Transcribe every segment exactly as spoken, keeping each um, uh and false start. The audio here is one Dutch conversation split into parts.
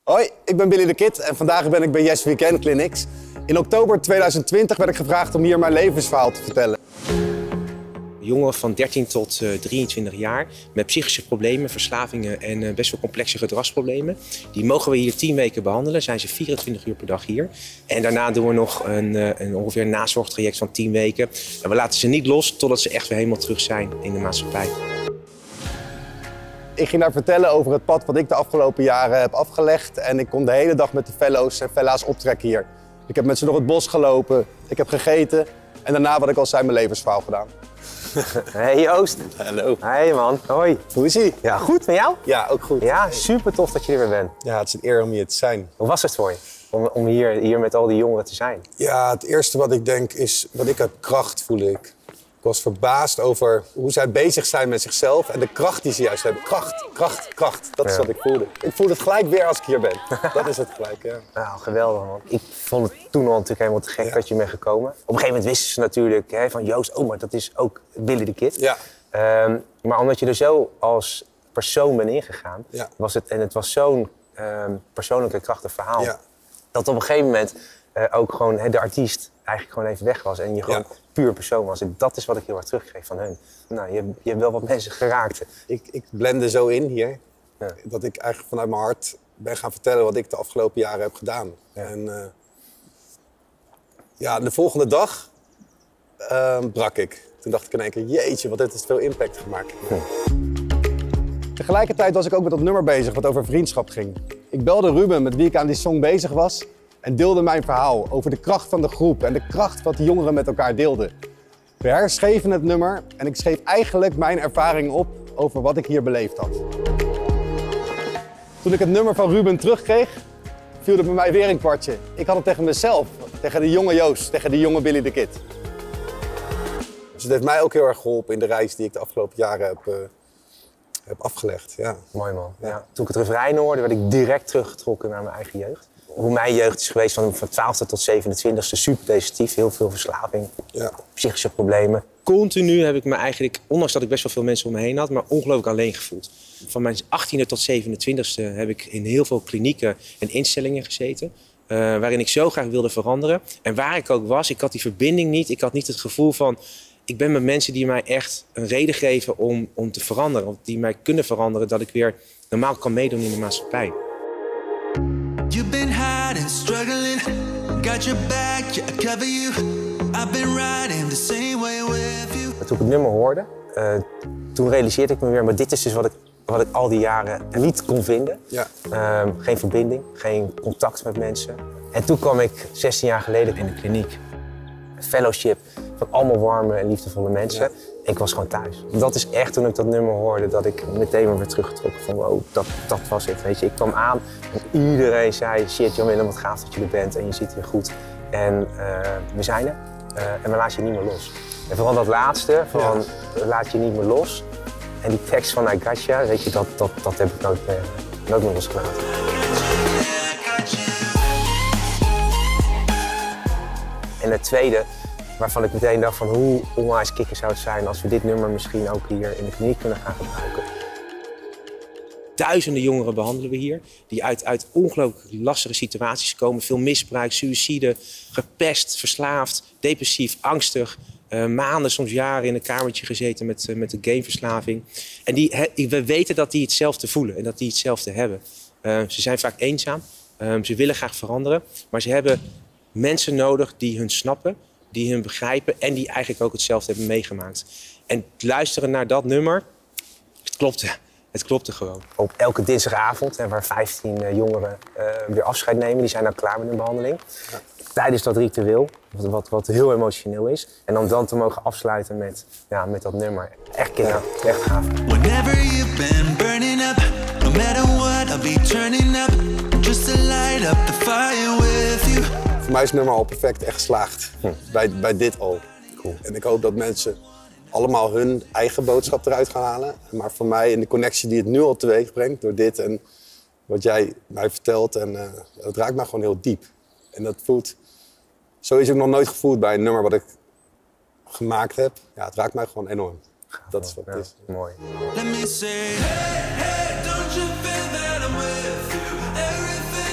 Hoi, ik ben Billy the Kid en vandaag ben ik bij Yes We Can Clinics. In oktober tweeduizend twintig werd ik gevraagd om hier mijn levensverhaal te vertellen. Jongeren van dertien tot drieëntwintig jaar met psychische problemen, verslavingen en uh, best wel complexe gedragsproblemen. Die mogen we hier tien weken behandelen. Zijn ze vierentwintig uur per dag hier. En daarna doen we nog een, uh, een ongeveer een nazorgtraject van tien weken. En we laten ze niet los totdat ze echt weer helemaal terug zijn in de maatschappij. Ik ging daar vertellen over het pad wat ik de afgelopen jaren heb afgelegd. En ik kon de hele dag met de fellows en fella's optrekken hier. Ik heb met ze door het bos gelopen, ik heb gegeten en daarna, wat ik al zei, mijn levensverhaal gedaan. Hey Joost. Hallo. Hey man, hoi. Hoe is ie? Ja, goed met jou? Ja, ook goed. Ja, super tof dat je er weer bent. Ja, het is een eer om hier te zijn. Hoe was het voor je om, om hier, hier met al die jongeren te zijn? Ja, het eerste wat ik denk is, wat ik heb, kracht voel ik. Ik was verbaasd over hoe zij bezig zijn met zichzelf en de kracht die ze juist hebben. Kracht, kracht, kracht. Dat is Ja. wat ik voelde. Ik voel het gelijk weer als ik hier ben. Dat is het gelijk, ja. Nou, geweldig man. Ik vond het toen al natuurlijk helemaal te gek Ja. dat je bent gekomen. Op een gegeven moment wisten ze natuurlijk hè, van Joost, oh maar dat is ook Billy the Kid. Ja. Um, maar omdat je er zo als persoon bent ingegaan, Ja. was het, en het was zo'n um, persoonlijk en krachtig verhaal, Ja. dat op een gegeven moment uh, ook gewoon hè, de artiest eigenlijk gewoon even weg was en je gewoon Ja. puur persoon was. En dat is wat ik heel erg terugkreeg van hun. Nou, je, je hebt wel wat mensen geraakt. Ik, ik blende zo in hier, Ja. dat ik eigenlijk vanuit mijn hart ben gaan vertellen wat ik de afgelopen jaren heb gedaan. Ja. En uh, ja, de volgende dag uh, brak ik. Toen dacht ik in één keer, jeetje, wat heeft het veel impact gemaakt. Hm. Tegelijkertijd was ik ook met dat nummer bezig wat over vriendschap ging. Ik belde Ruben, met wie ik aan die song bezig was, en deelde mijn verhaal over de kracht van de groep en de kracht wat de jongeren met elkaar deelden. We herschreven het nummer en ik schreef eigenlijk mijn ervaring op over wat ik hier beleefd had. Toen ik het nummer van Ruben terugkreeg, viel er bij mij weer een kwartje. Ik had het tegen mezelf, tegen de jonge Joost, tegen de jonge Billy the Kid. Dus het heeft mij ook heel erg geholpen in de reis die ik de afgelopen jaren heb, uh, heb afgelegd. Ja. Mooi man. Ja. Toen ik het refrein hoorde, werd ik direct teruggetrokken naar mijn eigen jeugd. Hoe mijn jeugd is geweest van, van twaalfde tot zevenentwintigste, super destructief, heel veel verslaving, Ja. psychische problemen. Continu heb ik me eigenlijk, ondanks dat ik best wel veel mensen om me heen had, maar ongelooflijk alleen gevoeld. Van mijn achttiende tot zevenentwintigste heb ik in heel veel klinieken en instellingen gezeten. Uh, waarin ik zo graag wilde veranderen. En waar ik ook was, ik had die verbinding niet. Ik had niet het gevoel van, ik ben met mensen die mij echt een reden geven om, om te veranderen. Of die mij kunnen veranderen, dat ik weer normaal kan meedoen in de maatschappij. You've been hiding, struggling, got your back, yeah, I cover you. I've been riding the same way with you. Toen ik het nummer hoorde, uh, toen realiseerde ik me weer, maar dit is dus wat ik, wat ik al die jaren niet kon vinden. Ja. Uh, geen verbinding, geen contact met mensen. En toen kwam ik zestien jaar geleden in de kliniek. Een fellowship van allemaal warme en liefdevolle mensen. Ja. Ik was gewoon thuis. Dat is echt toen ik dat nummer hoorde, dat ik meteen weer werd teruggetrokken van wow, dat, dat was het. Weet je. Ik kwam aan en iedereen zei, shit Jan Willem, wat gaaf dat je er bent en je zit hier goed. En uh, we zijn er uh, en we laten je niet meer los. En vooral dat laatste, van ja. laat je niet meer los. En die tekst van I Gotcha, weet je, dat, dat, dat heb ik nooit meer, nooit meer losgelaten. En het tweede, waarvan ik meteen dacht van hoe onwijs kikker zou het zijn als we dit nummer misschien ook hier in de kliniek kunnen gaan gebruiken. Duizenden jongeren behandelen we hier, die uit, uit ongelooflijk lastige situaties komen. Veel misbruik, suïcide, gepest, verslaafd, depressief, angstig. Uh, maanden, soms jaren in een kamertje gezeten met, uh, met een gameverslaving. En die, he, we weten dat die hetzelfde voelen en dat die hetzelfde hebben. Uh, ze zijn vaak eenzaam, uh, ze willen graag veranderen, maar ze hebben mensen nodig die hun snappen, die hun begrijpen en die eigenlijk ook hetzelfde hebben meegemaakt. En luisteren naar dat nummer, het klopte. Het klopte gewoon. Op elke dinsdagavond, hè, waar vijftien uh, jongeren uh, weer afscheid nemen, die zijn dan klaar met hun behandeling. Ja. Tijdens dat ritueel, wat, wat, wat heel emotioneel is. En om dan te mogen afsluiten met, ja, met dat nummer. Echt kinder, ja. Echt gaaf. Whenever you've been burning up, no matter what, I'll be turning up. Just to light up the fire with you. Voor mij is het nummer al perfect echt geslaagd. Hm. Bij, bij dit al. Cool. En ik hoop dat mensen allemaal hun eigen boodschap eruit gaan halen. Maar voor mij in de connectie die het nu al teweeg brengt, door dit en wat jij mij vertelt, en uh, het raakt mij gewoon heel diep. En dat voelt, zo is het nog nooit gevoeld bij een nummer wat ik gemaakt heb. Ja, het raakt mij gewoon enorm. Dat is wat het ja, is. Mooi. Let me say, hey, hey, don't you feel that I'm with you? Everything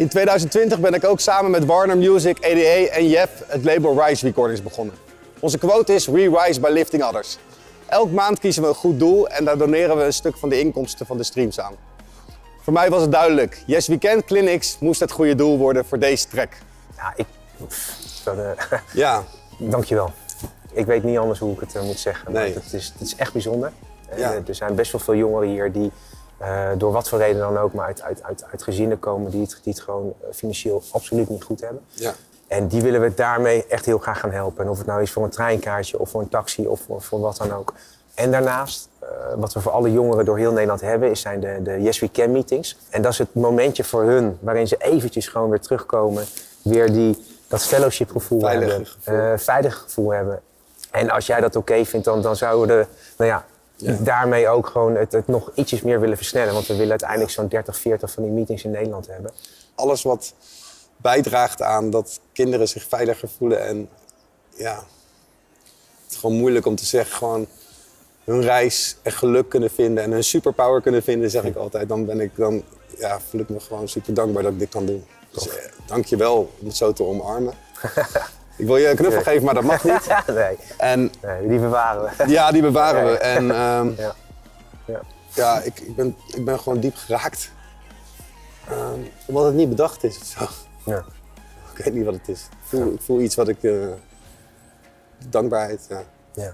In tweeduizend twintig ben ik ook samen met Warner Music, E D E en Jep het label Rise Recordings begonnen. Onze quote is We rise by lifting others. Elk maand kiezen we een goed doel en daar doneren we een stuk van de inkomsten van de streams aan. Voor mij was het duidelijk, Yes Weekend Clinics moest het goede doel worden voor deze track. Ja, ik... Dat, uh, Ja. Dankjewel. Ik weet niet anders hoe ik het uh, moet zeggen, maar Nee. het, is, het is echt bijzonder. Ja. Uh, er zijn best wel veel jongeren hier die uh, door wat voor reden dan ook, maar uit, uit, uit, uit gezinnen komen die het, die het gewoon uh, financieel absoluut niet goed hebben. Ja. En die willen we daarmee echt heel graag gaan helpen. En of het nou is voor een treinkaartje of voor een taxi of voor, voor wat dan ook. En daarnaast, uh, wat we voor alle jongeren door heel Nederland hebben, is zijn de, de Yes We Can meetings. En dat is het momentje voor hun waarin ze eventjes gewoon weer terugkomen. Weer die, dat fellowship gevoel Veilig hebben. gevoel. Uh, veilig gevoel hebben. En als jij dat oké vindt, dan, dan zouden we de, nou ja, Ja. daarmee ook gewoon het, het nog ietsjes meer willen versnellen. Want we willen uiteindelijk zo'n dertig, veertig van die meetings in Nederland hebben. Alles wat bijdraagt aan dat kinderen zich veiliger voelen en ja, het is gewoon moeilijk om te zeggen, gewoon hun reis en geluk kunnen vinden en hun superpower kunnen vinden, zeg ik altijd. Dan ben ik dan, ja, voel ik me gewoon super dankbaar dat ik dit kan doen. Dus eh, dank je wel om het zo te omarmen. Ik wil je een knuffel geven, maar dat mag niet. nee, En nee, die bewaren we. ja, die bewaren we. En ehm, Ja. Ja. ja, ik, ik, ben, ik ben gewoon diep geraakt. Ehm, omdat het niet bedacht is of zo. Ja. Ik weet niet wat het is. Ik voel, ik voel iets wat ik... Uh, dankbaarheid, ja. Ja.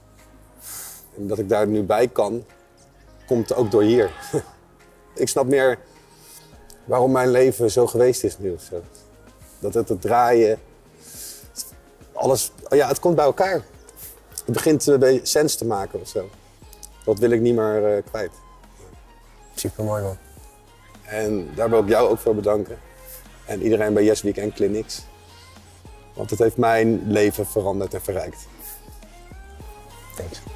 En dat ik daar nu bij kan, komt ook door hier. Ik snap meer waarom mijn leven zo geweest is nu of zo. Dat het het draaien, alles... Ja, het komt bij elkaar. Het begint een beetje sens te maken of zo. Dat wil ik niet meer uh, kwijt. Supermooi man. En daar wil ik jou ook voor bedanken. En iedereen bij Yes Weekend Clinics. Want het heeft mijn leven veranderd en verrijkt. Thanks.